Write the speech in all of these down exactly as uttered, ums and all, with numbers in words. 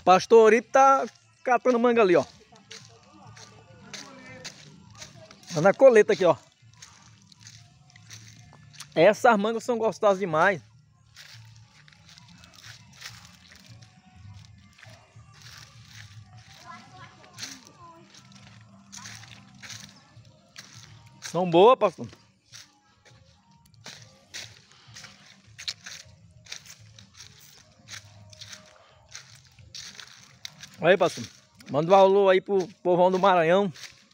Pastorito tá catando manga ali, ó. Tá na coleta aqui, ó. Essas mangas são gostosas demais. São boas, pastor. Aí, pastor. Manda um alô aí pro povão do Maranhão.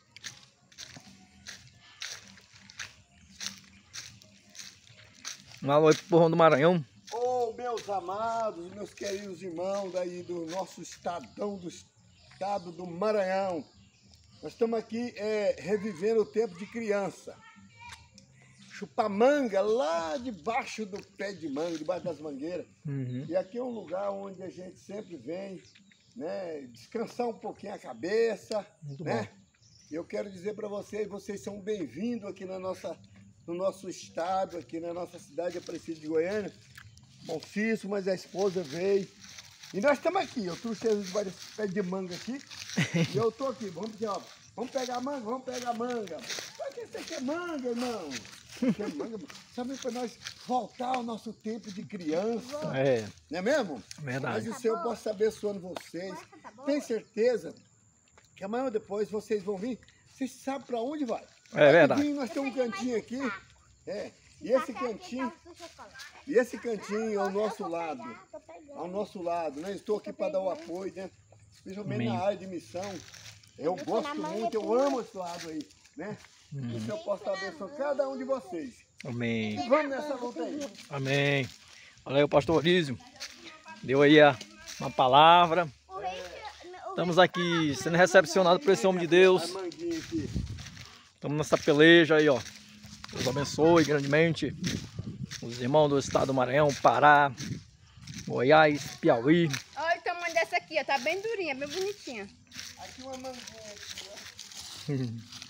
Um alô aí pro povão do Maranhão. Ô, oh, meus amados, meus queridos irmãos daí do nosso estadão, do estado do Maranhão. Nós estamos aqui é, revivendo o tempo de criança. Chupar manga lá debaixo do pé de manga, debaixo das mangueiras. Uhum. E aqui é um lugar onde a gente sempre vem, né, descansar um pouquinho a cabeça. Muito né? bom. Eu quero dizer para vocês, vocês são bem-vindos aqui na nossa, no nosso estado, aqui na nossa cidade, Aparecida de Goiânia. Bonfício, mas a esposa veio. E nós estamos aqui, eu trouxe eles debaixo desse pé de manga aqui. E eu tô aqui, vamos aqui, ó. Vamos pegar manga, vamos pegar manga. Pra que você quer manga, irmão? Quer manga? Sabe, para nós voltar ao nosso tempo de criança. É. Não é mesmo? Verdade. Mas o Senhor possa abençoando vocês. Tem certeza que amanhã ou depois vocês vão vir. Vocês sabem para onde vai. É verdade. Nós temos um cantinho aqui. É. E esse cantinho, e esse cantinho ao nosso lado. Ao nosso lado, né? Estou aqui para dar o apoio, né? Principalmente na área de missão. Eu gosto muito, eu amo esse lado aí, né? Hum. Que o Senhor possa abençoar cada um de vocês. Amém. E vamos nessa luta aí. Amém. Olha aí o pastor Rísio. Deu aí a, uma palavra. Estamos aqui sendo recepcionados por esse homem de Deus. Estamos nessa peleja aí, ó. Deus abençoe grandemente os irmãos do estado do Maranhão, Pará, Goiás, Piauí. Olha o tamanho dessa aqui, ó. Tá bem durinha, bem bonitinha. Aqui uma manguinha aqui, ó.